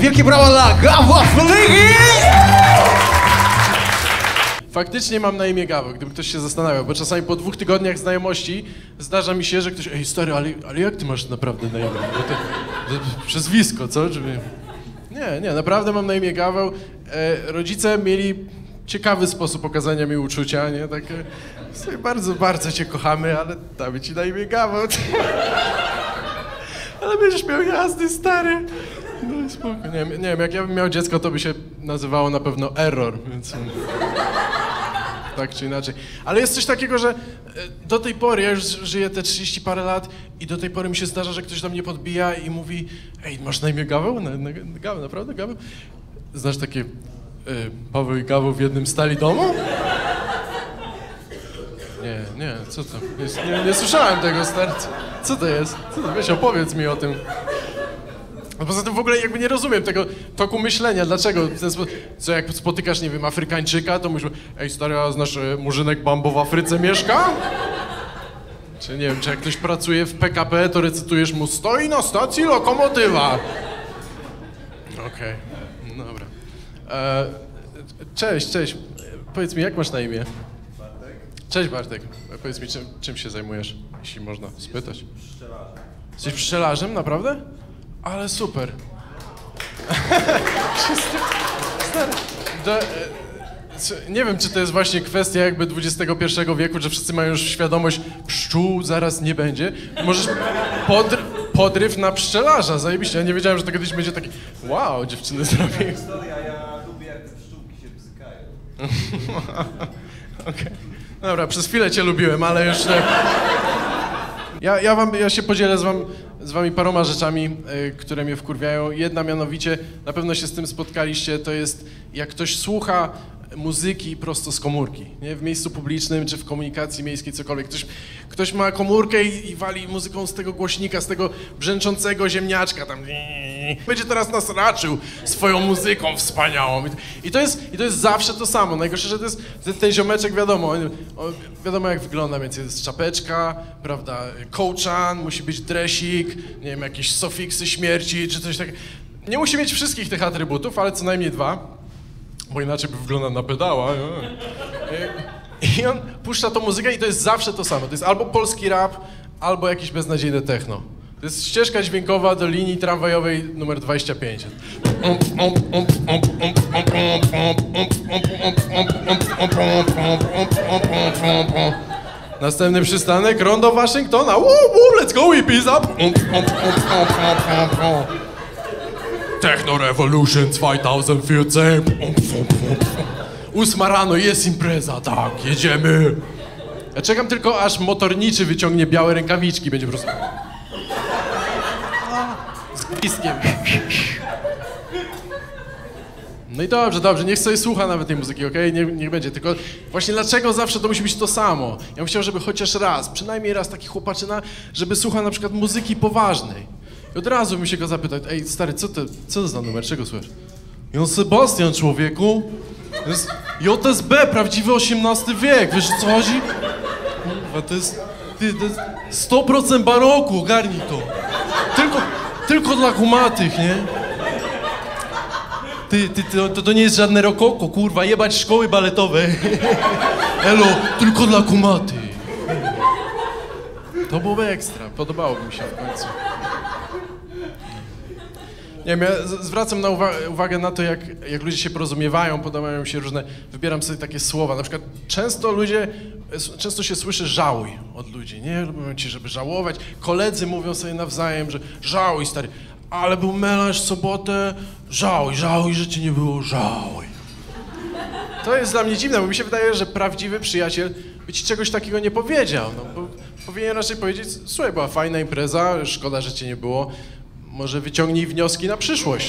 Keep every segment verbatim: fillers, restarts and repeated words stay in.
Wielkie brawa dla Gawła Flygi! Faktycznie mam na imię Gaweł, gdyby ktoś się zastanawiał, bo czasami po dwóch tygodniach znajomości zdarza mi się, że ktoś, ej stary, ale, ale jak ty masz naprawdę na imię? Bo to, to przezwisko, co? Żeby... Nie, nie, naprawdę mam na imię Gaweł. E, rodzice mieli ciekawy sposób okazania mi uczucia, nie? Tak, e, bardzo, bardzo cię kochamy, ale damy ci na imię Gaweł. Ale będziesz miał jazdy, stary. No spoko. Nie, nie wiem, jak ja bym miał dziecko, to by się nazywało na pewno Error, więc... Tak czy inaczej. Ale jest coś takiego, że do tej pory, ja już żyję te trzydzieści parę lat i do tej pory mi się zdarza, że ktoś do mnie podbija i mówi: ej, masz na imię Gaweł? Na, na, Gaweł, naprawdę? Gaweł? Znasz takie y, Paweł i Gaweł w jednym stali domu? Nie, nie, co to? Nie, nie, nie słyszałem tego, stary. Co to jest? Co to? Weź, opowiedz mi o tym. No poza tym w ogóle jakby nie rozumiem tego toku myślenia, dlaczego, co jak spotykasz, nie wiem, Afrykańczyka, to mówisz: ej stary, a znasz Murzynek Bambo w Afryce mieszka? Czy nie wiem, czy jak ktoś pracuje w P K P, to recytujesz mu: stoi na stacji lokomotywa. Okej, okay. Dobra. E, cześć, cześć, powiedz mi, jak masz na imię? Bartek. Cześć Bartek, powiedz mi, czym, czym się zajmujesz, jeśli można spytać? Pszczelarzem. Jesteś pszczelarzem, naprawdę? Ale super. Do, nie wiem, czy to jest właśnie kwestia jakby dwudziestego pierwszego wieku, że wszyscy mają już świadomość, pszczół zaraz nie będzie. Możesz podr podryw na pszczelarza, zajebiście. Ja nie wiedziałem, że to kiedyś będzie taki: wow, dziewczyny zrobiły. Historia, ja lubię, jak te pszczółki się bzykają. Okej. Okay. Dobra, przez chwilę cię lubiłem, ale już... Ja, ja, wam, ja się podzielę z, wam, z wami paroma rzeczami, y, które mnie wkurwiają. Jedna mianowicie, na pewno się z tym spotkaliście, to jest jak ktoś słucha muzyki prosto z komórki, nie? W miejscu publicznym czy w komunikacji miejskiej, cokolwiek. Ktoś, ktoś ma komórkę i, i wali muzyką z tego głośnika, z tego brzęczącego ziemniaczka tam. Będzie teraz nas raczył swoją muzyką wspaniałą. I to jest, i to jest zawsze to samo. Najgorsze, że to jest ten, ten ziomeczek, wiadomo, on, on, wiadomo jak wygląda, więc jest czapeczka, prawda, kołczan, musi być dresik, nie wiem, jakieś sofiksy śmierci czy coś takiego. Nie musi mieć wszystkich tych atrybutów, ale co najmniej dwa, bo inaczej by wyglądał na pedała. I, I on puszcza tą muzykę i to jest zawsze to samo. To jest albo polski rap, albo jakieś beznadziejne techno. To jest ścieżka dźwiękowa do linii tramwajowej numer dwadzieścia pięć. Następny przystanek, rondo Waszyngtona. Woo, woo, let's go, Ibiza. Techno Revolution dwa tysiące czternaście. Ósma rano, jest impreza, tak, jedziemy. Ja czekam tylko, aż motorniczy wyciągnie białe rękawiczki, będzie po prostu... z piskiem. No i dobrze, dobrze, niech sobie słucha nawet tej muzyki, okej? Okay? Niech, niech będzie, tylko właśnie dlaczego zawsze to musi być to samo? Ja bym chciał, żeby chociaż raz, przynajmniej raz taki chłopaczyna, żeby słuchał na przykład muzyki poważnej. I od razu bym się go zapytał: ej stary, co to, co to za numer, czego słuchasz? Jan Sebastian, człowieku. To jest J S B, prawdziwy osiemnasty wiek, wiesz o co chodzi? Kurwa, to jest, ty, to jest sto procent baroku, ogarnij to. Tylko, tylko dla kumatych, nie? Ty, ty, ty to, to nie jest żadne rokoko, kurwa, jebać szkoły baletowe. Elo, tylko dla kumatych. To byłoby ekstra, podobałoby mi się w końcu. Nie wiem, ja zwracam na uwa uwagę na to, jak, jak ludzie się porozumiewają, podobają mi się różne, wybieram sobie takie słowa, na przykład często ludzie, często się słyszy żałuj od ludzi, nie? Lubią ci, żeby żałować, koledzy mówią sobie nawzajem, że żałuj stary, ale był melanż w sobotę, żałuj, żałuj, że cię nie było, żałuj. To jest dla mnie dziwne, bo mi się wydaje, że prawdziwy przyjaciel by ci czegoś takiego nie powiedział, no bo powinien raczej powiedzieć: słuchaj, była fajna impreza, szkoda, że cię nie było. Może wyciągnij wnioski na przyszłość.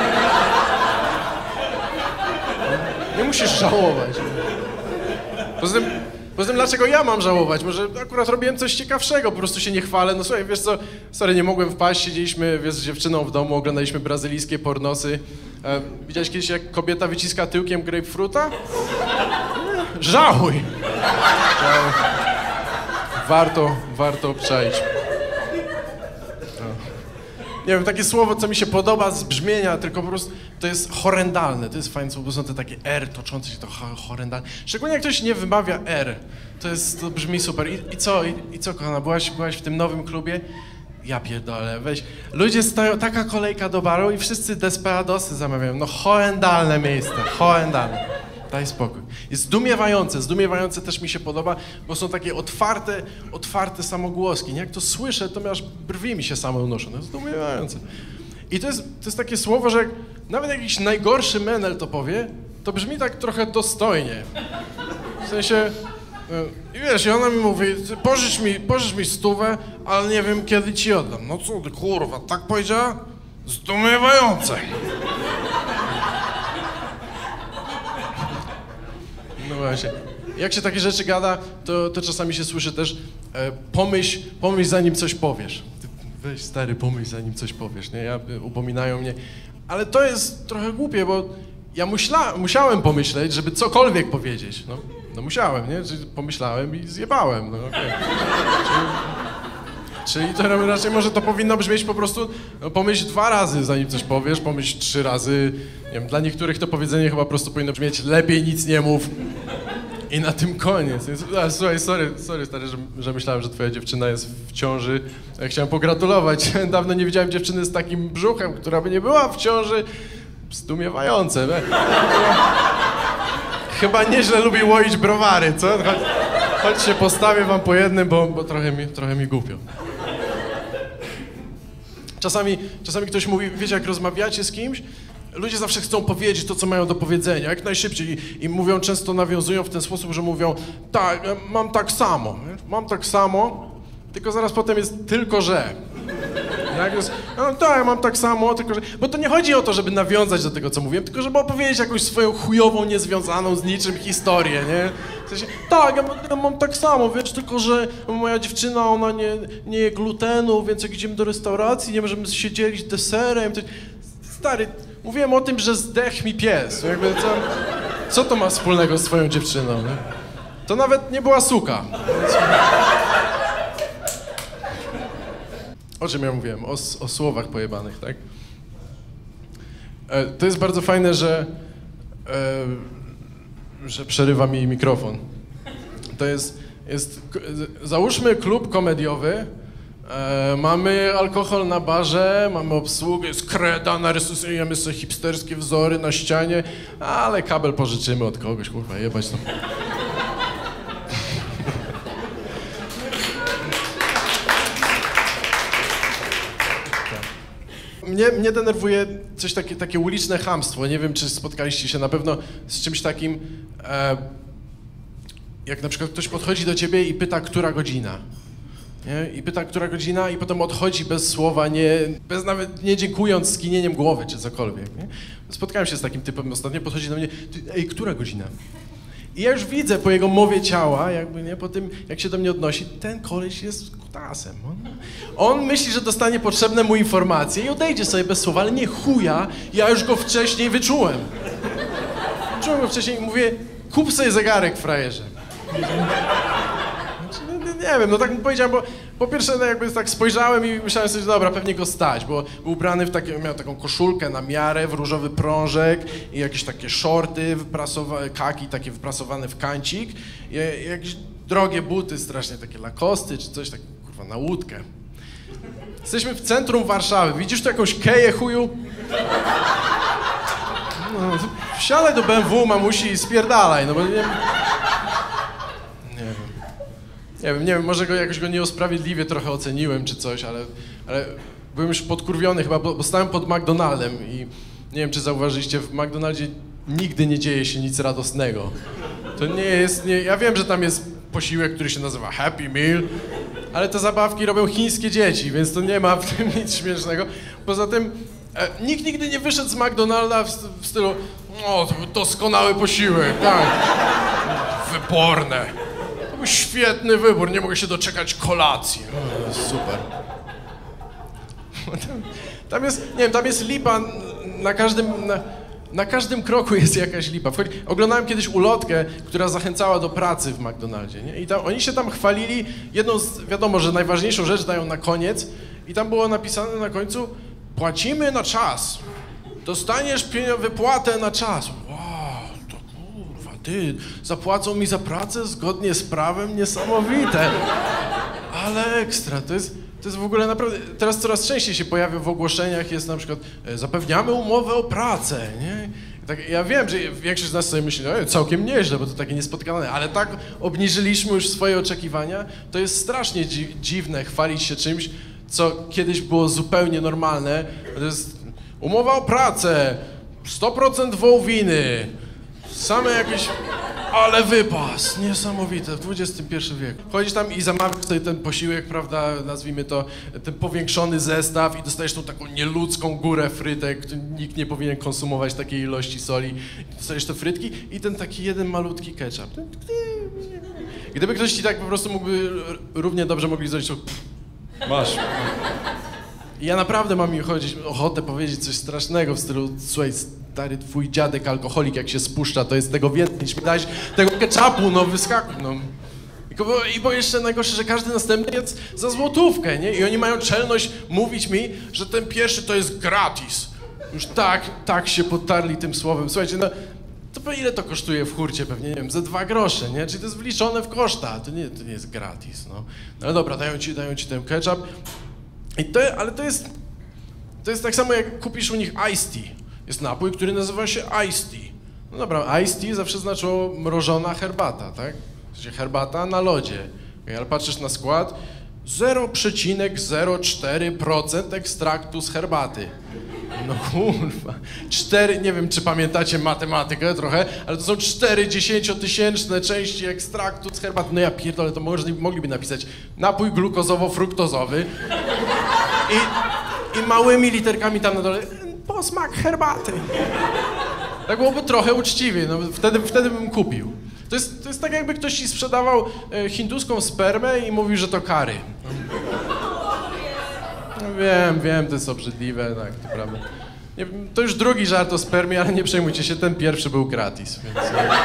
Nie musisz żałować. Poza tym, poza tym, dlaczego ja mam żałować? Może akurat robiłem coś ciekawszego, po prostu się nie chwalę. No słuchaj, wiesz co, sorry, nie mogłem wpaść, siedzieliśmy, wiesz, z dziewczyną w domu, oglądaliśmy brazylijskie pornosy. E, widziałeś kiedyś, jak kobieta wyciska tyłkiem grapefruita? Żałuj! Żałuj. Warto, warto obczaić. nie wiem, takie słowo, co mi się podoba z brzmienia, tylko po prostu to jest horrendalne, to jest fajne słowo, bo są te takie R toczące się, to horrendalne. Szczególnie jak ktoś nie wymawia R, to jest, to brzmi super. I, i co, i, i co, kochana, byłaś, byłaś w tym nowym klubie? Ja pierdolę, weź. Ludzie stoją, taka kolejka do baru i wszyscy desperadosy zamawiają. No horrendalne miejsce, horrendalne. Daj spokój. Jest zdumiewające, zdumiewające też mi się podoba, bo są takie otwarte, otwarte samogłoski. Nie? Jak to słyszę, to aż brwi mi się same unoszą. To jest zdumiewające. I to jest, to jest takie słowo, że jak, nawet jakiś najgorszy menel to powie, to brzmi tak trochę dostojnie. W sensie, i wiesz, i ona mi mówi, pożycz mi, pożycz mi stówę, ale nie wiem, kiedy ci oddam. No co ty, kurwa, tak powiedziała? Zdumiewające. No właśnie. Jak się takie rzeczy gada, to, to czasami się słyszy też e, pomyśl, pomyśl zanim coś powiesz. Ty, weź stary, pomyśl zanim coś powiesz, nie? Ja, upominają mnie. Ale to jest trochę głupie, bo ja muśla, musiałem pomyśleć, żeby cokolwiek powiedzieć. No, no musiałem, nie? Czyli pomyślałem i zjebałem, no okej. Okay. Czyli, czyli to raczej może to powinno brzmieć po prostu, no, pomyśl dwa razy zanim coś powiesz, pomyśl trzy razy. Nie wiem, dla niektórych to powiedzenie chyba po prostu powinno brzmieć lepiej nic nie mów. I na tym koniec. Słuchaj, sorry, sorry stary, że, że myślałem, że twoja dziewczyna jest w ciąży. Ja chciałem pogratulować. Dawno nie widziałem dziewczyny z takim brzuchem, która by nie była w ciąży. Zdumiewające. Chyba nieźle lubi łoić browary, co? Choć, choć się postawię wam po jednym, bo, bo trochę, mi, trochę mi głupio. Czasami, czasami ktoś mówi, wiecie, jak rozmawiacie z kimś, ludzie zawsze chcą powiedzieć to, co mają do powiedzenia, jak najszybciej. I, i mówią, często nawiązują w ten sposób, że mówią, tak, mam tak samo, mam tak samo, tylko zaraz potem jest tylko, że. Jak jest, no tak, mam tak samo, tylko że... Bo to nie chodzi o to, żeby nawiązać do tego, co mówiłem, tylko żeby opowiedzieć jakąś swoją chujową, niezwiązaną z niczym historię, nie? W sensie, tak, ja, ja mam tak samo, wiesz, tylko że moja dziewczyna, ona nie, nie je glutenu, więc jak idziemy do restauracji, nie możemy się dzielić deserem. To... Stary, mówiłem o tym, że zdechł mi pies. Jakby co, co to ma wspólnego z twoją dziewczyną, nie? To nawet nie była suka. O czym ja mówiłem? O, o słowach pojebanych, tak? E, to jest bardzo fajne, że, e, że przerywa mi mikrofon. To jest, jest załóżmy klub komediowy, e, mamy alkohol na barze, mamy obsługę, jest kreda, narysujemy sobie hipsterskie wzory na ścianie, ale kabel pożyczymy od kogoś, kurwa, jebać to. Mnie, mnie denerwuje coś takie, takie uliczne chamstwo. Nie wiem, czy spotkaliście się na pewno z czymś takim, e, jak na przykład ktoś podchodzi do ciebie i pyta, która godzina. Nie? I pyta, która godzina i potem odchodzi bez słowa, nie, bez nawet nie dziękując, skinieniem głowy czy cokolwiek. Nie? Spotkałem się z takim typem ostatnio, podchodzi do mnie, ej, która godzina? I ja już widzę po jego mowie ciała, jakby, nie, po tym, jak się do mnie odnosi, ten koleś jest kutasem. On, on myśli, że dostanie potrzebne mu informacje i odejdzie sobie bez słowa, ale nie chuja, ja już go wcześniej wyczułem. Wyczułem go wcześniej i mówię, kup sobie zegarek, frajerze. Nie wiem, no tak mu powiedziałem, bo po pierwsze no jakby tak spojrzałem i myślałem sobie, że dobra, pewnie go stać, bo był ubrany w takie, miał taką koszulkę na miarę, w różowy prążek i jakieś takie shorty, wyprasowane, kaki takie wyprasowane w kancik i jakieś drogie buty strasznie, takie Lacoste czy coś takiego, kurwa, na łódkę. Jesteśmy w centrum Warszawy, widzisz tu jakąś keję, chuju? No, wsiadaj do B M W, mamusi, i spierdalaj, no bo nie... Nie wiem. Nie wiem, nie wiem, może go jakoś go nieusprawiedliwie trochę oceniłem czy coś, ale, ale byłem już podkurwiony chyba, bo, bo stałem pod McDonaldem i nie wiem, czy zauważyliście, w McDonaldzie nigdy nie dzieje się nic radosnego. To nie jest, nie, ja wiem, że tam jest posiłek, który się nazywa Happy Meal, ale te zabawki robią chińskie dzieci, więc to nie ma w tym nic śmiesznego. Poza tym e, nikt nigdy nie wyszedł z McDonalda w, w stylu, o, to był doskonały posiłek, tak, wyborne. Świetny wybór, nie mogę się doczekać kolacji. O, super. Tam, tam jest, nie wiem, tam jest lipa, na każdym, na, na każdym kroku jest jakaś lipa. Wchodzi, oglądałem kiedyś ulotkę, która zachęcała do pracy w McDonaldzie, nie? I tam, oni się tam chwalili, jedną z, wiadomo, że najważniejszą rzecz dają na koniec i tam było napisane na końcu, płacimy na czas. Dostaniesz pieniądze, wypłatę na czas. Wow, to kurwa, ty, zapłacą mi za pracę zgodnie z prawem, niesamowite. Ale ekstra, to jest, to jest w ogóle naprawdę, teraz coraz częściej się pojawia w ogłoszeniach, jest na przykład, e, zapewniamy umowę o pracę, nie? Tak, ja wiem, że większość z nas sobie myśli, no całkiem nieźle, bo to takie niespotkane, ale tak obniżyliśmy już swoje oczekiwania, to jest strasznie dzi dziwne chwalić się czymś, co kiedyś było zupełnie normalne. To jest umowa o pracę, sto procent wołowiny, same jakieś... Ale wypas, niesamowite, w dwudziestym pierwszym wieku. Chodzisz tam i zamawiasz sobie ten posiłek, prawda, nazwijmy to, ten powiększony zestaw i dostajesz tą taką nieludzką górę frytek, nikt nie powinien konsumować takiej ilości soli. I dostajesz te frytki i ten taki jeden malutki ketchup. Gdyby ktoś ci tak po prostu mógłby, równie dobrze mogli zrobić, to masz. I ja naprawdę mam mi chodzić, ochotę powiedzieć coś strasznego w stylu, słuchaj, stary, twój dziadek alkoholik jak się spuszcza, to jest tego więcej, niż mi dać tego ketchupu, no wyskakuj, no. I bo, I bo jeszcze najgorsze, że każdy następny jest za złotówkę, nie? I oni mają czelność mówić mi, że ten pierwszy to jest gratis. Już tak, tak się potarli tym słowem. Słuchajcie, no, to ile to kosztuje w hurcie? Pewnie, nie wiem, ze dwa grosze, nie? Czyli to jest wliczone w koszta, to nie, to nie jest gratis, no. No ale dobra, dają ci, dają ci ten ketchup. I to, ale to jest, to jest tak samo jak kupisz u nich iced tea. Jest napój, który nazywa się iced tea. No dobra, iced tea zawsze znaczyło mrożona herbata, tak? W sensie herbata na lodzie. Ale patrzysz na skład, zero przecinek zero cztery procent ekstraktu z herbaty. No kurwa, cztery, nie wiem czy pamiętacie matematykę trochę, ale to są cztery dziesięciotysięczne części ekstraktu z herbaty. No ja pierdolę, to może, mogliby napisać napój glukozowo-fruktozowy i, i małymi literkami tam na dole posmak herbaty. Tak byłoby trochę uczciwie, no wtedy, wtedy bym kupił. To jest, to jest tak jakby ktoś ci sprzedawał e, hinduską spermę i mówił, że to curry. No wiem, wiem, to jest obrzydliwe, tak, to prawda. Nie, to już drugi żart o spermie, ale nie przejmujcie się, ten pierwszy był gratis, więc...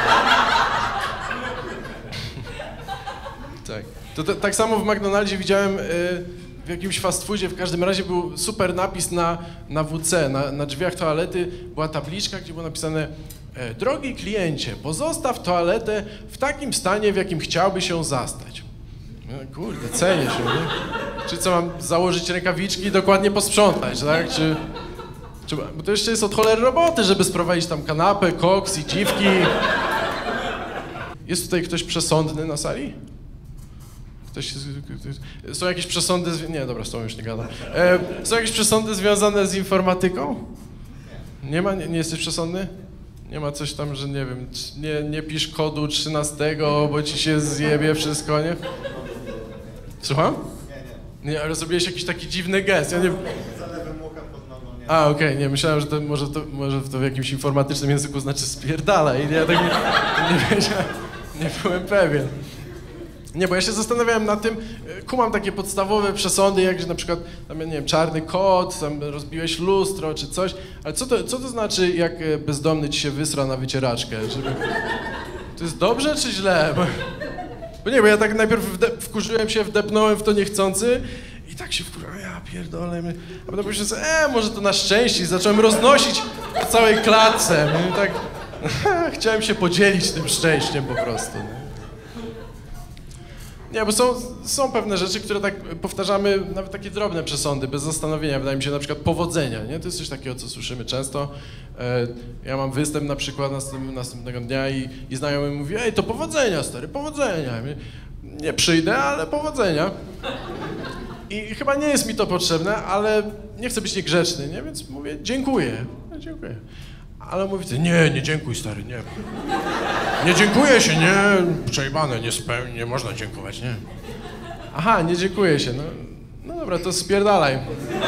tak. To, to, tak samo w McDonaldzie widziałem, y, w jakimś fast foodzie, w każdym razie był super napis na, na W C, na, na drzwiach toalety była tabliczka, gdzie było napisane: drogi kliencie, pozostaw toaletę w takim stanie, w jakim chciałby się zastać. No, kurde, cenię się, nie? Czy co, mam założyć rękawiczki i dokładnie posprzątać, tak? Czy, czy, bo to jeszcze jest od cholery roboty, żeby sprowadzić tam kanapę, koks i dziwki. Jest tutaj ktoś przesądny na sali? Ktoś, ktoś, są jakieś przesądy, z, nie, dobra, z tą już nie gadam. E, są jakieś przesądy związane z informatyką? Nie ma? Nie, nie jesteś przesądny? Nie ma coś tam, że nie wiem, nie, nie pisz kodu trzynastego, bo ci się zjebie wszystko, nie? Słucham? Nie, nie. Nie, ale zrobiłeś jakiś taki dziwny gest, ja nie... A, okej, okay, nie, myślałem, że to może, to może to w jakimś informatycznym języku znaczy spierdala i ja tak nie, nie wiedziałem, nie byłem pewien. Nie, bo ja się zastanawiałem nad tym, kumam takie podstawowe przesądy, jak że na przykład, tam, nie wiem, czarny kot, tam rozbiłeś lustro czy coś, ale co to, co to znaczy, jak bezdomny ci się wysra na wycieraczkę? Żeby... To jest dobrze czy źle? Bo, bo nie, bo ja tak najpierw wkurzyłem się, wdepnąłem w to niechcący i tak się wkurzyłem, ja pierdolę, a potem myślałem sobie, e, może to na szczęście i zacząłem roznosić po całej klatce. I tak, chciałem się podzielić tym szczęściem po prostu. Nie? Nie, bo są, są pewne rzeczy, które tak powtarzamy, nawet takie drobne przesądy, bez zastanowienia. Wydaje mi się na przykład powodzenia, nie? To jest coś takiego, co słyszymy często. E, ja mam występ na przykład następ, następnego dnia i, i znajomy mówi: ej, to powodzenia, stary, powodzenia. Nie przyjdę, ale powodzenia. I chyba nie jest mi to potrzebne, ale nie chcę być niegrzeczny, nie? Więc mówię: dziękuję. No, dziękuję. Ale mówicie: nie, nie dziękuj, stary, nie. Nie dziękuję się, nie, przejebane, nie spełni, nie można dziękować, nie. Aha, nie dziękuję się, no, no dobra, to spierdalaj.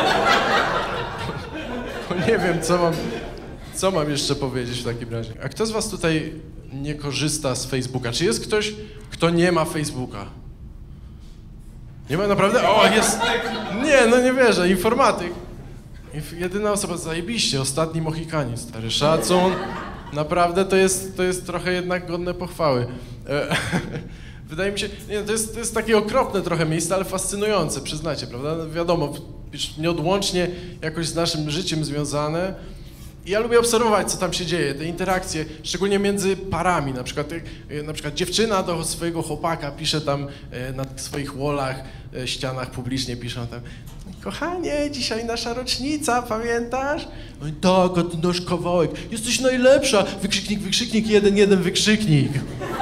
Bo nie wiem, co mam, co mam jeszcze powiedzieć w takim razie. A kto z was tutaj nie korzysta z Facebooka? Czy jest ktoś, kto nie ma Facebooka? Nie ma naprawdę? O, jest! Nie, no nie wierzę, informatyk. Jedyna osoba, zajebiście, ostatni Mohikanin, stary, szacun. Naprawdę to jest, to jest trochę jednak godne pochwały. E, wydaje mi się, nie, to jest, to jest takie okropne trochę miejsce, ale fascynujące, przyznacie, prawda? No, wiadomo, wiesz, nieodłącznie jakoś z naszym życiem związane. I ja lubię obserwować, co tam się dzieje, te interakcje, szczególnie między parami. Na przykład, na przykład dziewczyna do swojego chłopaka pisze tam na swoich wallach, ścianach publicznie piszą tam: kochanie, dzisiaj nasza rocznica, pamiętasz? No i tak, a ty nasz kawałek, jesteś najlepsza, wykrzyknik, wykrzyknik, jeden, jeden, wykrzyknik.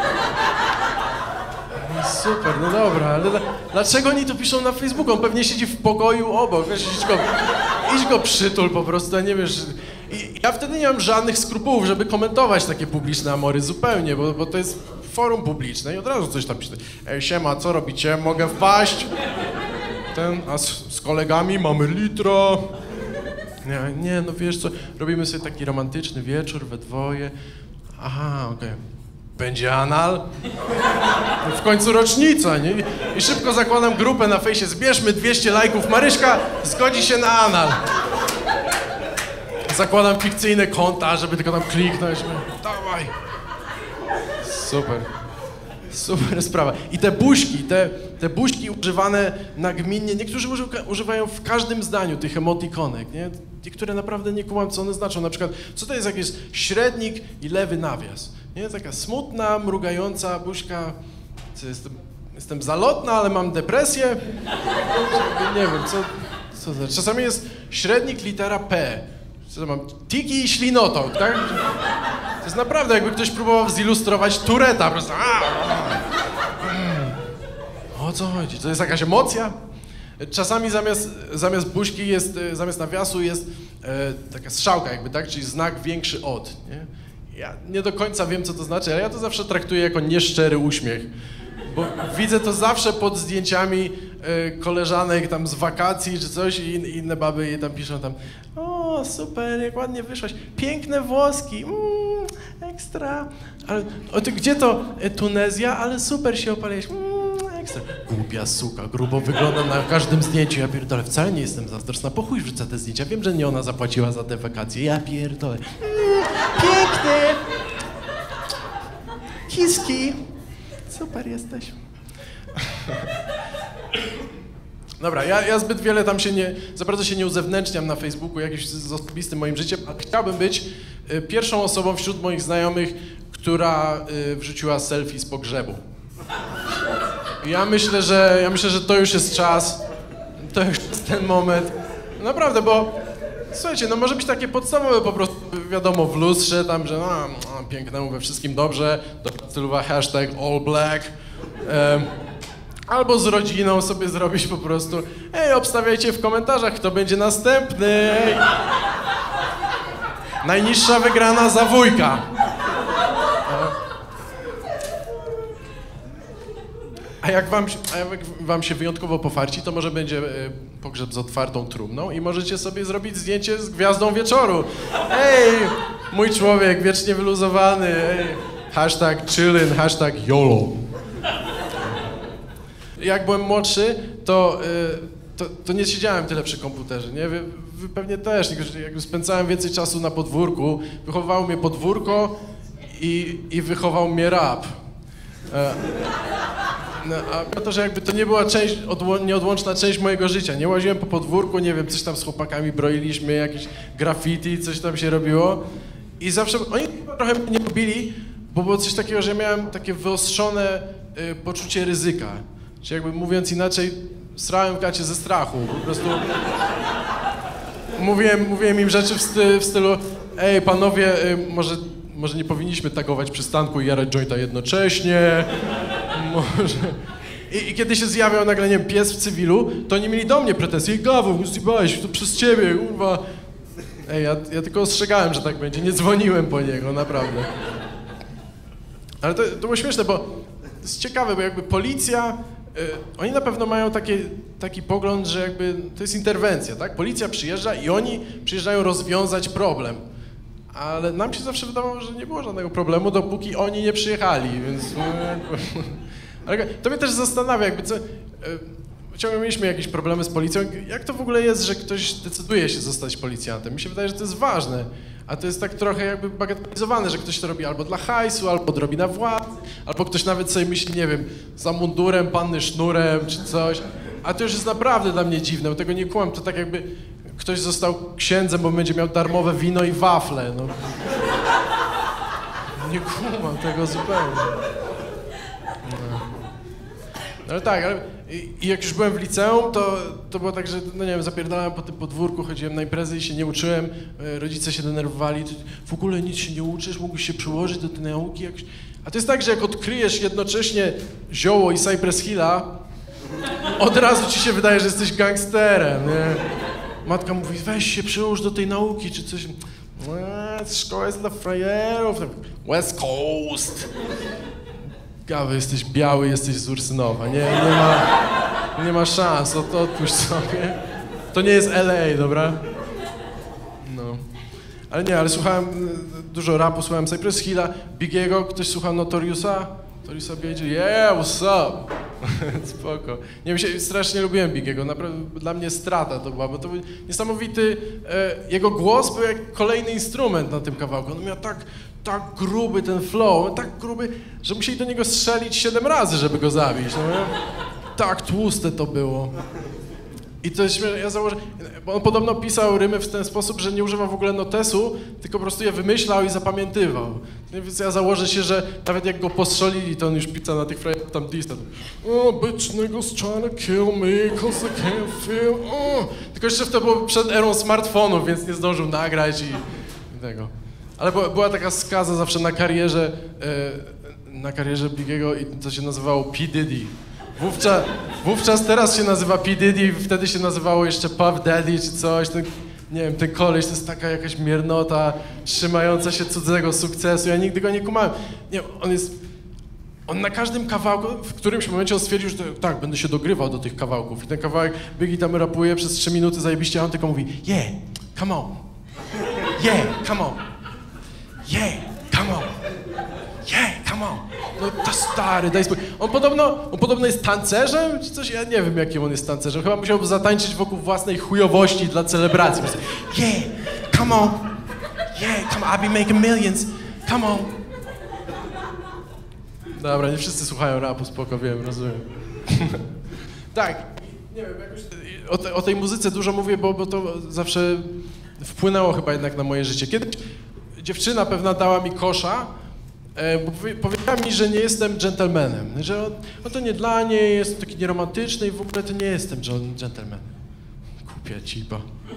No super, no dobra, ale dlaczego oni to piszą na Facebooku? On pewnie siedzi w pokoju obok, wiesz, idź go, idź go przytul po prostu, a nie wiesz... I ja wtedy nie mam żadnych skrupułów, żeby komentować takie publiczne amory zupełnie, bo, bo to jest forum publiczne i od razu coś tam pisze. Ej, siema, co robicie? Mogę wpaść? Ten, a z, z kolegami mamy litro. Nie, nie, no wiesz co, robimy sobie taki romantyczny wieczór we dwoje. Aha, okej. Okay. Będzie anal? No w końcu rocznica, nie? I szybko zakładam grupę na fejsie, zbierzmy dwieście lajków, Maryśka zgodzi się na anal. Zakładam fikcyjne konta, żeby tylko tam kliknąć. Dawaj. Super. Super sprawa. I te buźki, te, te buźki używane nagminnie, niektórzy używają w każdym zdaniu tych emotikonek, nie? Niektóre naprawdę nie kumam, co one znaczą. Na przykład, co to jest jakiś średnik i lewy nawias? Nie? Taka smutna, mrugająca buźka. Co, jestem, jestem zalotna, ale mam depresję. Nie wiem, co, co to znaczy. Czasami jest średnik litera P. Co to mam? Tiki i ślinotok, tak? To jest naprawdę, jakby ktoś próbował zilustrować Tureta, po prostu. O co chodzi? To jest jakaś emocja? Czasami zamiast, zamiast buźki jest, zamiast nawiasu jest e, taka strzałka jakby, tak? Czyli znak większy od, nie? Ja nie do końca wiem, co to znaczy, ale ja to zawsze traktuję jako nieszczery uśmiech. Bo widzę to zawsze pod zdjęciami y, koleżanek tam z wakacji czy coś i inne baby jej tam piszą tam: o, super, jak ładnie wyszłaś, piękne włoski, mm, ekstra. Ale o, ty, gdzie to? E, Tunezja, ale super się opaliłeś, mm, ekstra. Głupia suka, grubo wygląda na każdym zdjęciu, ja pierdolę, wcale nie jestem zazdrosna, po chuj wrzucę te zdjęcia, wiem, że nie ona zapłaciła za te wakacje, ja pierdolę. Mm, piękny! Kiski! Super jesteś. Dobra, ja, ja zbyt wiele tam się nie, za bardzo się nie uzewnętrzniam na Facebooku jakimś z osobistym moim życiem, a chciałbym być y, pierwszą osobą wśród moich znajomych, która y, wrzuciła selfie z pogrzebu. Ja myślę, że, ja myślę, że to już jest czas, to już jest ten moment. Naprawdę, bo słuchajcie, no może być takie podstawowe po prostu, wiadomo, w lustrze tam, że no, no pięknemu we wszystkim dobrze, do stylowa hashtag all black. Um, albo z rodziną sobie zrobić po prostu: ej, obstawiajcie w komentarzach, kto będzie następny. Ej. Najniższa wygrana za wujka. A jak wam, a jak wam się wyjątkowo pofarci, to może będzie y, pogrzeb z otwartą trumną i możecie sobie zrobić zdjęcie z gwiazdą wieczoru. Ej, mój człowiek, wiecznie wyluzowany, ej. Hashtag chillin, hashtag YOLO. Jak byłem młodszy, to, y, to, to nie siedziałem tyle przy komputerze, nie? Wy, wy pewnie też, jakby spędzałem więcej czasu na podwórku, wychowało mnie podwórko i, i wychował mnie rap. E, No, a to, że jakby to nie była część, odło- nieodłączna część mojego życia. Nie łaziłem po podwórku, nie wiem, coś tam z chłopakami broiliśmy, jakieś graffiti, coś tam się robiło. I zawsze, oni trochę mnie nie lubili, bo było coś takiego, że miałem takie wyostrzone y, poczucie ryzyka. Czyli jakby mówiąc inaczej, srałem w gacie ze strachu. Po prostu mówiłem, mówiłem im rzeczy w, sty- w stylu: ej, panowie, y, może, może nie powinniśmy tagować przystanku i jarać jointa jednocześnie. Może. I, I kiedy się zjawiał nagle, nie wiem, pies w cywilu, to oni mieli do mnie pretensje: Gawu, zjebałeś, to przez ciebie, kurwa. Ej, ja, ja tylko ostrzegałem, że tak będzie, nie dzwoniłem po niego, naprawdę. Ale to, to było śmieszne, bo to jest ciekawe, bo jakby policja, y, oni na pewno mają takie, taki pogląd, że jakby to jest interwencja, tak? Policja przyjeżdża i oni przyjeżdżają rozwiązać problem. Ale nam się zawsze wydawało, że nie było żadnego problemu, dopóki oni nie przyjechali, więc... Ale to mnie też zastanawia, jakby co... Ciągle mieliśmy jakieś problemy z policją. Jak to w ogóle jest, że ktoś decyduje się zostać policjantem? Mi się wydaje, że to jest ważne, a to jest tak trochę jakby bagatelizowane, że ktoś to robi albo dla hajsu, albo robi na władzę, albo ktoś nawet sobie myśli, nie wiem, za mundurem, panny sznurem, czy coś. A to już jest naprawdę dla mnie dziwne, bo tego nie kłam. To tak jakby ktoś został księdzem, bo będzie miał darmowe wino i wafle. No. Nie kumam tego zupełnie. No. Ale tak, ale i, i jak już byłem w liceum, to, to było tak, że no nie wiem, zapierdalałem po tym podwórku, chodziłem na imprezy i się nie uczyłem, rodzice się denerwowali, w ogóle nic się nie uczysz, mógłbyś się przyłożyć do tej nauki jakoś. A to jest tak, że jak odkryjesz jednocześnie zioło i Cypress Hilla, od razu ci się wydaje, że jesteś gangsterem, nie? Matka mówi, weź się przyłóż do tej nauki, czy coś. Eee, szkoła jest dla frajerów. West Coast. Gawy, jesteś biały, jesteś z Ursynowa. Nie, nie ma, nie ma szans, o to odpuść sobie. To nie jest L A, dobra? No. Ale nie, ale słuchałem dużo rapu, słuchałem Cypress Hilla, Biggiego, ktoś słuchał Notoriusa? Notoriusa B J yeah, what's up? Spoko. Nie wiem, się, strasznie lubiłem Biggiego, naprawdę dla mnie strata to była, bo to był niesamowity, e, jego głos był jak kolejny instrument na tym kawałku. On miał tak, tak gruby ten flow, tak gruby, że musieli do niego strzelić siedem razy, żeby go zabić. No, tak tłuste to było. I to jest śmieszne, ja założę, bo on podobno pisał rymy w ten sposób, że nie używał w ogóle notesu, tylko po prostu je wymyślał i zapamiętywał. Więc ja założę się, że nawet jak go postrzelili, to on już pisał na tych frajerów tam listę. Oh, bitch niggas trying to kill me, cause I can't feel, oh. Tylko jeszcze to było przed erą smartfonów, więc nie zdążył nagrać i, i tego. Ale była, była taka skaza zawsze na karierze, e, na karierze Biggiego i to się nazywało P. Diddy. Wówczas, wówczas teraz się nazywa P. Diddy, wtedy się nazywało jeszcze Puff Daddy czy coś. Ten, nie wiem, ten koleś to jest taka jakaś miernota trzymająca się cudzego sukcesu. Ja nigdy go nie kumałem. Nie, on jest... On na każdym kawałku, w którymś momencie on stwierdził, że to, tak, będę się dogrywał do tych kawałków. I ten kawałek Biggie tam rapuje przez trzy minuty zajebiście, a on tylko mówi yeah, come on. Yeah, come on. Yeah, come on. Yeah, come on. No to stary, daj spokój. On podobno, on podobno jest tancerzem, czy coś? Ja nie wiem, jakim on jest tancerzem. Chyba musiałby zatańczyć wokół własnej chujowości dla celebracji. Yeah, come on. Yeah, come on, I'll be making millions. Come on. Dobra, nie wszyscy słuchają rapu, spoko, wiem, rozumiem. Tak, nie wiem, jakoś o, te, o tej muzyce dużo mówię, bo, bo to zawsze wpłynęło chyba jednak na moje życie. Kiedyś dziewczyna pewna dała mi kosza, bo powiedziała mi, że nie jestem dżentelmenem, że on, on to nie dla niej, jest taki nieromantyczny i w ogóle to nie jestem dżentelmenem. Kupia cipa.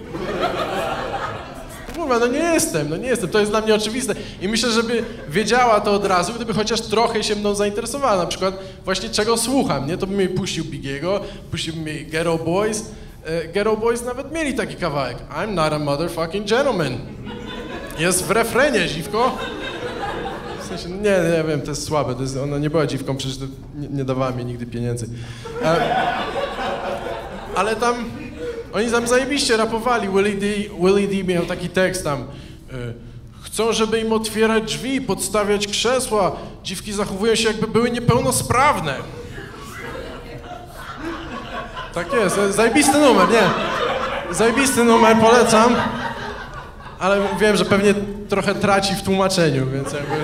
Kurwa, no nie jestem, no nie jestem, to jest dla mnie oczywiste. I myślę, żeby wiedziała to od razu, gdyby chociaż trochę się mną zainteresowała, na przykład właśnie czego słucham, nie? To bym jej puścił Biggiego, puściłbym jej Ghetto Boys. Ghetto Boys nawet mieli taki kawałek. I'm not a motherfucking gentleman. Jest w refrenie, dziwko. W sensie, no nie, nie wiem, to jest słabe, to jest, ona nie była dziwką, przecież to nie, nie dawała mi nigdy pieniędzy. E, ale tam, oni tam zajebiście rapowali, Willie D, Willie D miał taki tekst tam. E, chcą, żeby im otwierać drzwi, podstawiać krzesła, dziwki zachowują się, jakby były niepełnosprawne. Tak jest, zajebisty numer, nie? Zajebisty numer, polecam. Ale wiem, że pewnie trochę traci w tłumaczeniu, więc jakby...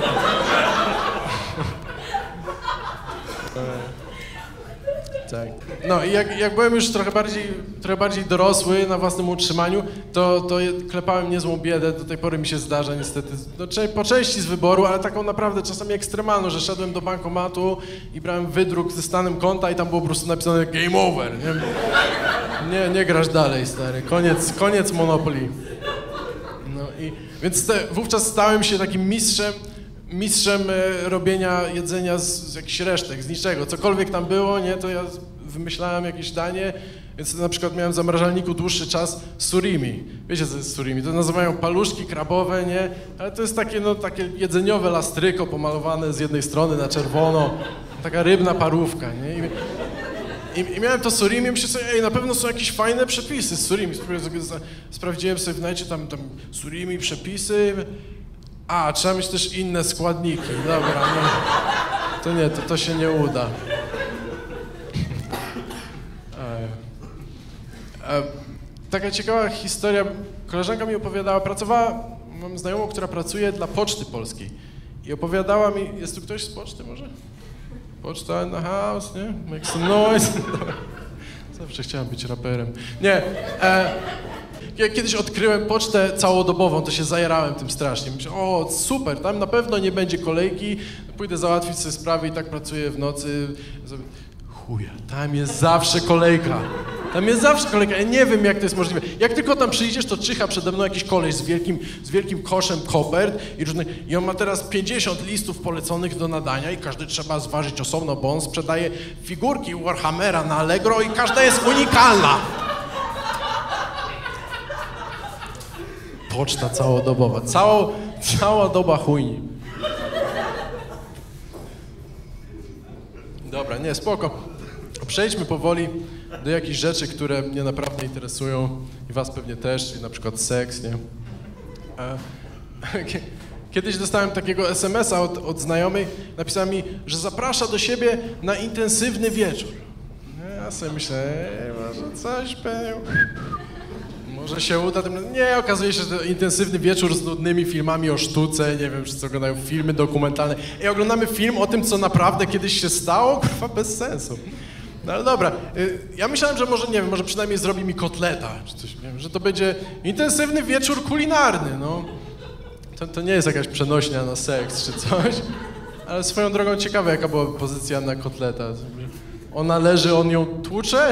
Tak. No i jak, jak byłem już trochę bardziej, trochę bardziej dorosły na własnym utrzymaniu, to, to klepałem niezłą biedę, do tej pory mi się zdarza niestety, no, po części z wyboru, ale taką naprawdę czasami ekstremalną, że szedłem do bankomatu i brałem wydruk ze stanem konta i tam było po prostu napisane game over, nie? Nie, nie grasz dalej, stary, koniec, koniec Monopoly. No i, więc te, wówczas stałem się takim mistrzem, mistrzem e, robienia jedzenia z, z jakichś resztek, z niczego. Cokolwiek tam było, nie, to ja wymyślałem jakieś danie, więc na przykład miałem w zamrażalniku dłuższy czas surimi. Wiecie, co jest surimi? To nazywają paluszki krabowe, nie? Ale to jest takie, no, takie jedzeniowe lastryko pomalowane z jednej strony na czerwono. Taka rybna parówka, nie? I, I, I miałem to surimi i myślę sobie, ej, na pewno są jakieś fajne przepisy z surimi. Sprawdziłem sobie w necie, tam, tam surimi, przepisy. A, trzeba mieć też inne składniki. Dobra, no. To nie, to, to się nie uda. E, e, taka ciekawa historia. Koleżanka mi opowiadała, pracowała, mam znajomą, która pracuje dla Poczty Polskiej. I opowiadała mi, jest tu ktoś z Poczty może? Poczta in the house, nie? Make some noise. Zawsze chciałem być raperem. Nie. E, ja kiedyś odkryłem pocztę całodobową, to się zajarałem tym strasznie. Myślę, o super, tam na pewno nie będzie kolejki, pójdę załatwić sobie sprawy i tak pracuję w nocy. Chuja, tam jest zawsze kolejka. Tam jest zawsze kolejka. Ja nie wiem, jak to jest możliwe. Jak tylko tam przyjdziesz, to czyha przede mną jakiś koleś z wielkim, z wielkim koszem kopert i różnych. I on ma teraz pięćdziesiąt listów poleconych do nadania i każdy trzeba zważyć osobno, bo on sprzedaje figurki Warhammera na Allegro i każda jest unikalna. Poczta całodobowa. Cało, cała doba chujni. Dobra, nie, spoko. Przejdźmy powoli do jakichś rzeczy, które mnie naprawdę interesują i was pewnie też, czyli na przykład seks, nie? Kiedyś dostałem takiego es em es a od, od znajomej, napisała mi, że zaprasza do siebie na intensywny wieczór. Ja sobie myślę, ej, może coś pewnie... Może się uda, nie, okazuje się, że to intensywny wieczór z nudnymi filmami o sztuce, nie wiem, wszyscy oglądają filmy dokumentalne. I oglądamy film o tym, co naprawdę kiedyś się stało, kurwa, bez sensu. No ale dobra, ja myślałem, że może, nie wiem, może przynajmniej zrobi mi kotleta, czy coś, nie wiem, że to będzie intensywny wieczór kulinarny, no. To, to nie jest jakaś przenośnia na seks czy coś, ale swoją drogą ciekawe, jaka była pozycja na kotleta. Ona leży, on ją tłucze?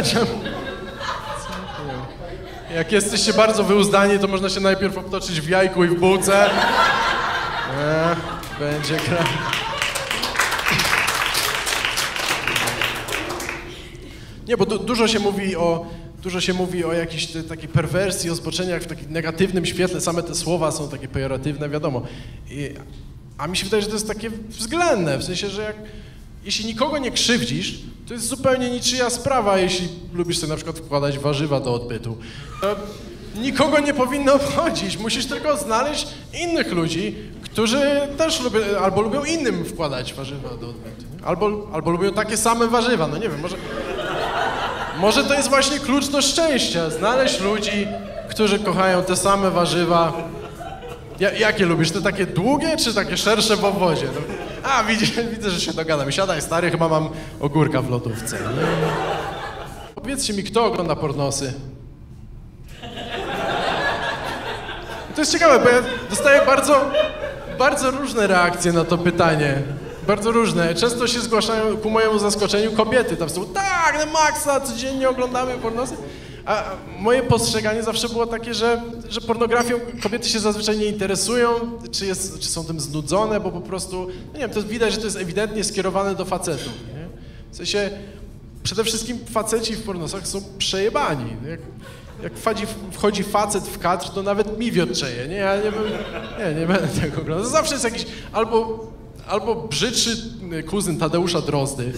Jak jesteście bardzo wyuzdani, to można się najpierw obtoczyć w jajku i w bułce. Ech, będzie gra. Nie, bo du dużo się mówi o, dużo się mówi o jakiejś te, takiej perwersji, o zboczeniach w takim negatywnym świetle. Same te słowa są takie pejoratywne, wiadomo. I, a mi się wydaje, że to jest takie względne, w sensie, że jak, jeśli nikogo nie krzywdzisz, to jest zupełnie niczyja sprawa, jeśli lubisz sobie na przykład wkładać warzywa do odbytu. To nikogo nie powinno obchodzić. Musisz tylko znaleźć innych ludzi, którzy też lubią, albo lubią innym wkładać warzywa do odbytu. Albo, albo lubią takie same warzywa, no nie wiem, może... Może to jest właśnie klucz do szczęścia, znaleźć ludzi, którzy kochają te same warzywa. Ja, jakie lubisz? Te takie długie, czy takie szersze w owozie? No. A, widzę, widzę, że się dogadam. Siadaj, stary, chyba mam ogórka w lodówce. No. Powiedzcie mi, kto ogląda pornosy? To jest ciekawe, bo ja dostaję bardzo, bardzo różne reakcje na to pytanie. Bardzo różne. Często się zgłaszają ku mojemu zaskoczeniu kobiety. Tam są, tak, na maksa, codziennie oglądamy pornosy. A moje postrzeganie zawsze było takie, że, że pornografią kobiety się zazwyczaj nie interesują, czy, jest, czy są tym znudzone, bo po prostu, no nie wiem, to widać, że to jest ewidentnie skierowane do facetów, nie? W sensie, przede wszystkim faceci w pornosach są przejebani. Jak, jak wchodzi, wchodzi facet w kadr, to nawet mi wiotczeje, nie? Ja nie, nie, nie będę tego oglądał. Zawsze jest jakiś albo, albo brzydszy kuzyn Tadeusza Drozdy,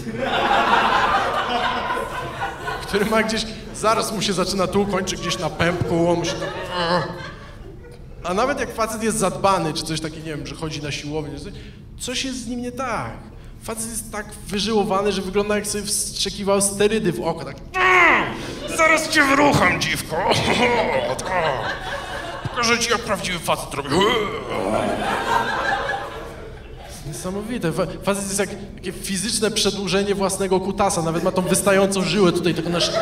który ma gdzieś, zaraz mu się zaczyna tu, kończy gdzieś na pępku, on musi tam... A nawet jak facet jest zadbany, czy coś takiego, nie wiem, że chodzi na siłownię, coś, coś jest z nim nie tak. Facet jest tak wyżyłowany, że wygląda, jak sobie wstrzekiwał sterydy w oko, tak... Zaraz cię wyrucham, dziwko! Pokażę ci, jak prawdziwy facet robi. Niesamowite. Facet jest jak takie fizyczne przedłużenie własnego kutasa. Nawet ma tą wystającą żyłę tutaj, tylko nasz...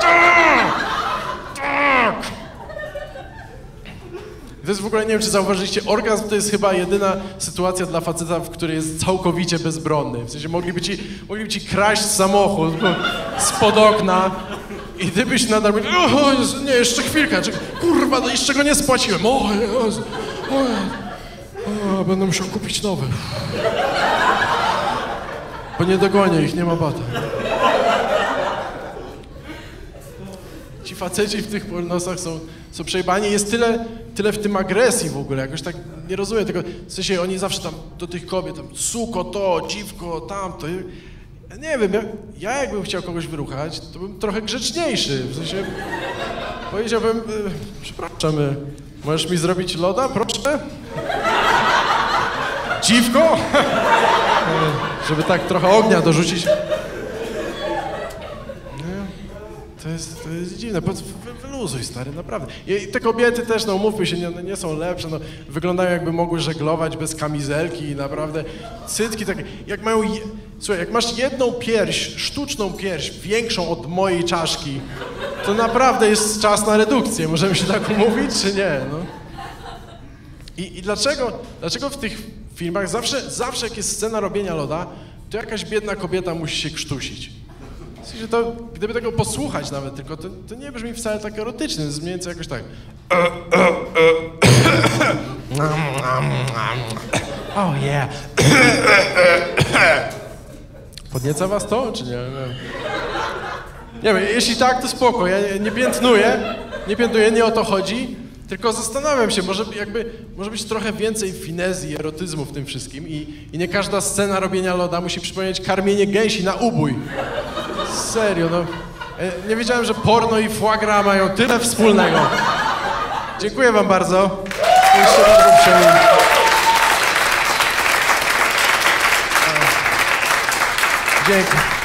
Tak! To jest w ogóle, nie wiem, czy zauważyliście, orgazm to jest chyba jedyna sytuacja dla faceta, w której jest całkowicie bezbronny. W sensie mogliby ci, mogliby ci kraść samochód spod okna i ty byś nadal mówił, o Jezu, nie, jeszcze chwilkę, czy, kurwa, no jeszcze go nie spłaciłem, o Jezu, o Jezu. O, będę musiał kupić nowe. Bo nie dogonię ich, nie ma bata. Ci faceci w tych pornosach są, są przejebani. Jest tyle, tyle w tym agresji w ogóle. Jakoś tak nie rozumiem tego. W sensie oni zawsze tam do tych kobiet, tam suko to, dziwko, tamto. Ja nie wiem, ja, ja jakbym chciał kogoś wyruchać, to bym trochę grzeczniejszy. W sensie powiedziałbym, e, przepraszam, e, możesz mi zrobić loda, proszę? Dziwko? Żeby tak trochę ognia dorzucić. To jest, to jest dziwne, po, wy, wyluzuj stary, naprawdę. I te kobiety też, no umówmy się, nie, nie są lepsze, no, wyglądają jakby mogły żeglować bez kamizelki i naprawdę cytki takie, jak mają, je, słuchaj, jak masz jedną pierś, sztuczną pierś, większą od mojej czaszki, to naprawdę jest czas na redukcję, możemy się tak umówić, czy nie, no. I, i dlaczego, dlaczego w tych filmach zawsze, zawsze jak jest scena robienia loda, to jakaś biedna kobieta musi się krztusić? W sensie to, gdyby tego posłuchać nawet tylko, to, to nie brzmi wcale tak erotycznie, to jest mniej więcej jakoś tak. Oh yeah. Podnieca was to, czy nie? Nie, nie wiem, jeśli tak, to spoko, ja nie, nie piętnuję, nie piętnuję, nie o to chodzi, tylko zastanawiam się, może jakby, może być trochę więcej finezji, erotyzmu w tym wszystkim i, i nie każda scena robienia loda musi przypomnieć karmienie gęsi na ubój. Serio, no. Nie wiedziałem, że porno i foie gras mają tyle wspólnego. Dziękuję wam bardzo. Jeszcze bardzo uprzejmie. Dzięki.